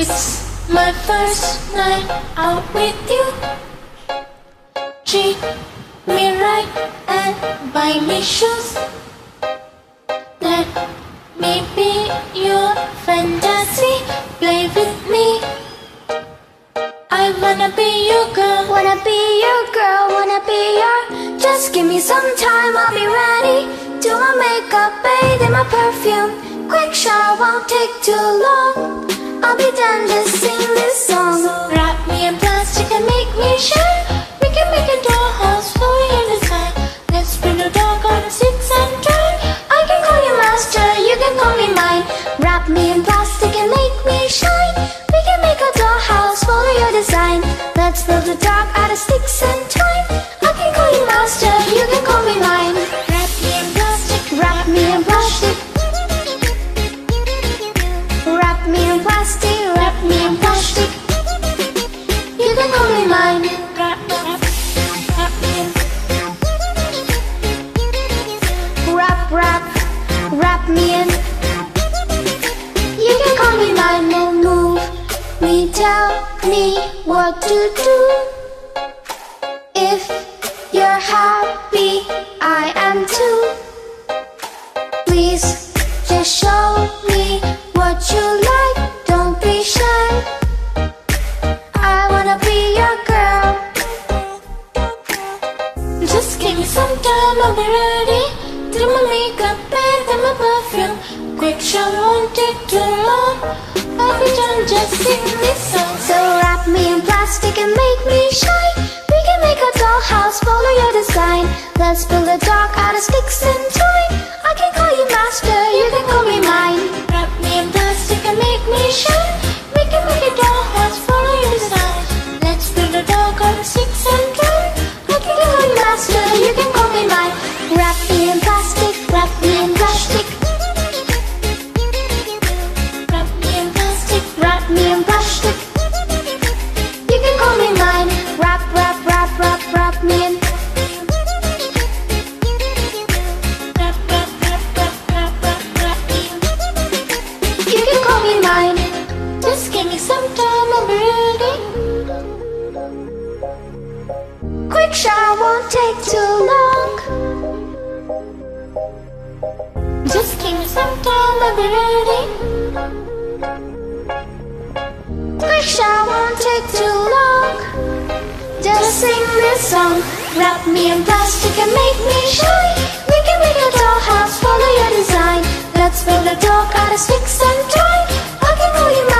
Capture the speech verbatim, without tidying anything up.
It's my first night out with you. Treat me right and buy me shoes. Let me be your fantasy, play with me. I wanna be your girl, Wanna be your girl, wanna be your. Just give me some time, I'll be ready. Do my makeup, bathe in my perfume. Quick shower won't take too long. I'll be done, just sing this song. so wrap me in plastic and make me shine. We can make a dollhouse for your design. Let's build a dog on sticks and twine. I can call you master, you can call me mine. Wrap me in plastic and make me shine. We can make a dollhouse, follow your design. Let's build a dog out of sticks and twine. I can call you master, you can call me mine. Wrap me in plastic, Wrap me in plastic. Wrap me in plastic, wrap me in plastic. You can call me mine. wrap, wrap, wrap me in. Wrap, wrap, wrap me in. You can call me mine. Move, move me, tell me what to do. If you're happy, I am too. Please just show me what you like, don't be shy. I wanna be your girl. Just give me some time, I'll be ready. Do my makeup, bathe in my perfume. Quick shower won't take too long. I'll be done, just sing this song. So wrap me in plastic and make me shine. We can make a dollhouse, follow your design. Let's build a dog out of sticks and twine. I can call you master, you can call me mine. Wrap me in plastic and make me shine. We can make a dollhouse, follow your design. Let's build a dog on sticks and twine. I can call you master, you can call me mine. Wrap me in plastic, wrap me in plastic. Wrap me in plastic, Wrap me in plastic. You can call me mine. Wrap, wrap, wrap, wrap, wrap me in. wrap, wrap, wrap, wrap, wrap, wrap, wrap me in. You can call me mine. Just give me some time, I'll be ready. Quick shower won't take too long. Just give me some time, I'll be ready. Quick shower won't take too long. Just sing this song. Wrap me in plastic and make me shine. We can make a dollhouse, follow your design. Let's build a dog out of sticks and twine. I can call you